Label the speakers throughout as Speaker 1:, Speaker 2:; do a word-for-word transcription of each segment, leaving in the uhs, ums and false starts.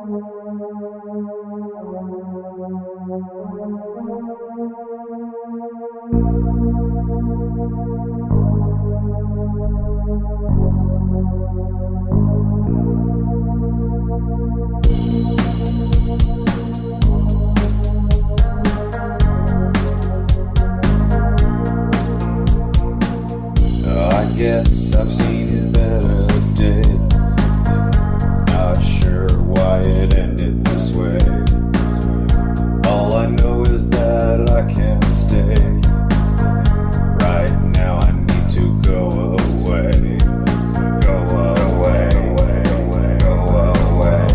Speaker 1: I guess I've seen better days. Not sure why it ended this way. All I know is that I can't stay. Right now I need to go away. Go away, go away.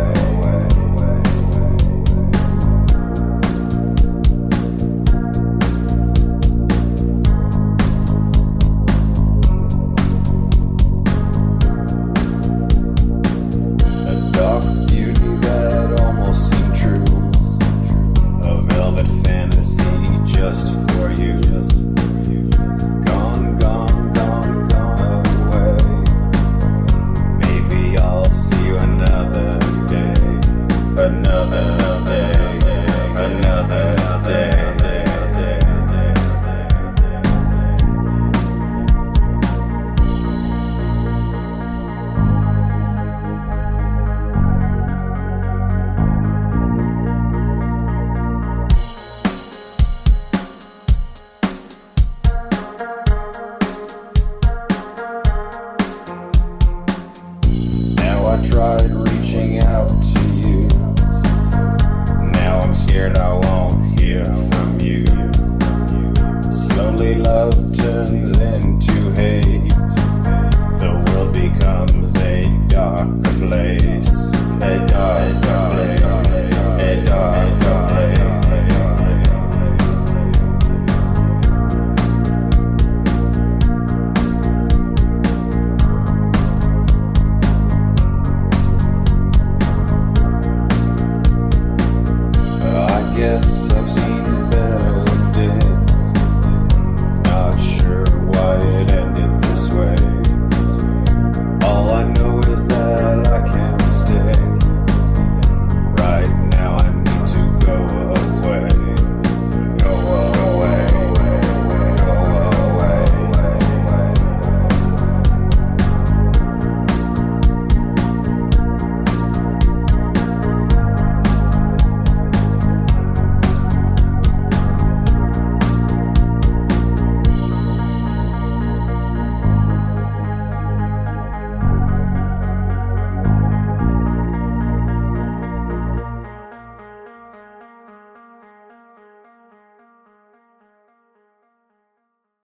Speaker 1: A dark beauty that almost seemed true. A velvet fantasy just for you. Gone, gone, gone, gone away. Maybe I'll see you another day. Another day. Another day. I tried reaching out to you. Now I'm scared I won't hear from you. Slowly love turns into hate.